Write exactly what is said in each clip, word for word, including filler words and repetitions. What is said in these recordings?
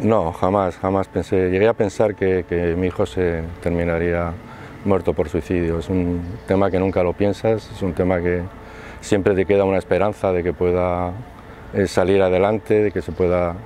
No, jamás, jamás pensé. Llegué a pensar que, que mi hijo se terminaría muerto por suicidio. Es un tema que nunca lo piensas, es un tema que siempre te queda una esperanza de que pueda eh, salir adelante, de que se pueda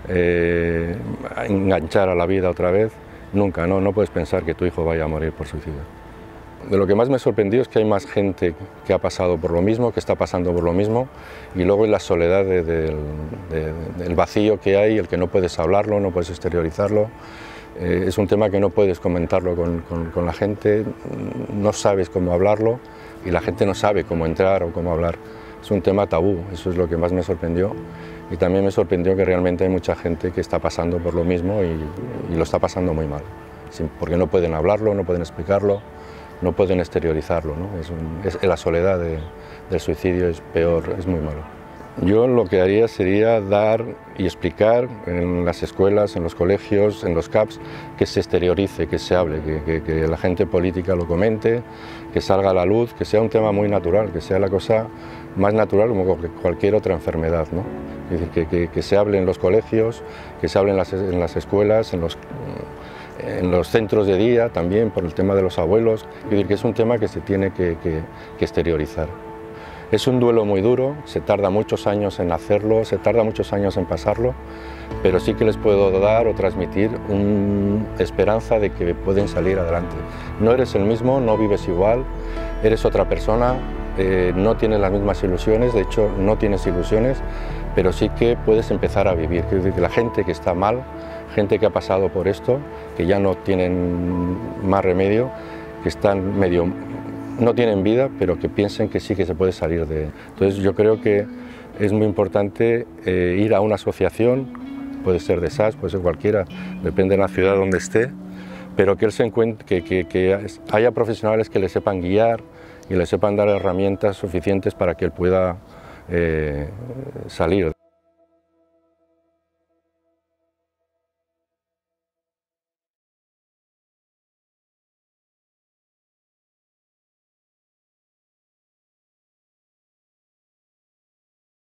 eh, enganchar a la vida otra vez. Nunca, no, no puedes pensar que tu hijo vaya a morir por suicidio. De lo que más me sorprendió es que hay más gente que ha pasado por lo mismo, que está pasando por lo mismo, y luego es la soledad de, de, de, del vacío que hay, el que no puedes hablarlo, no puedes exteriorizarlo. Eh, es un tema que no puedes comentarlo con, con, con la gente, no sabes cómo hablarlo y la gente no sabe cómo entrar o cómo hablar. Es un tema tabú, eso es lo que más me sorprendió, y también me sorprendió que realmente hay mucha gente que está pasando por lo mismo y, y lo está pasando muy mal, porque no pueden hablarlo, no pueden explicarlo, no pueden exteriorizarlo, ¿no? Es un, es, la soledad de, del suicidio es peor, es muy malo. Yo lo que haría sería dar y explicar en las escuelas, en los colegios, en los C A Ps, que se exteriorice, que se hable, que, que, que la gente política lo comente, que salga a la luz, que sea un tema muy natural, que sea la cosa más natural como cualquier otra enfermedad, ¿no? Es decir, que, que, que se hable en los colegios, que se hable en las, en las escuelas, en los, en los centros de día también, por el tema de los abuelos. Es decir, que es un tema que se tiene que, que, que exteriorizar. Es un duelo muy duro, se tarda muchos años en hacerlo, se tarda muchos años en pasarlo, pero sí que les puedo dar o transmitir una esperanza de que pueden salir adelante. No eres el mismo, no vives igual, eres otra persona, eh, no tienes las mismas ilusiones, de hecho no tienes ilusiones, pero sí que puedes empezar a vivir. Es decir, que la gente que está mal, gente que ha pasado por esto, que ya no tienen más remedio, que están medio... no tienen vida, pero que piensen que sí que se puede salir de... Entonces yo creo que es muy importante eh, ir a una asociación, puede ser D S A S, puede ser cualquiera, depende de la ciudad donde esté, pero que, él se encuentre, que, que, que haya profesionales que le sepan guiar y le sepan dar herramientas suficientes para que él pueda eh, salir.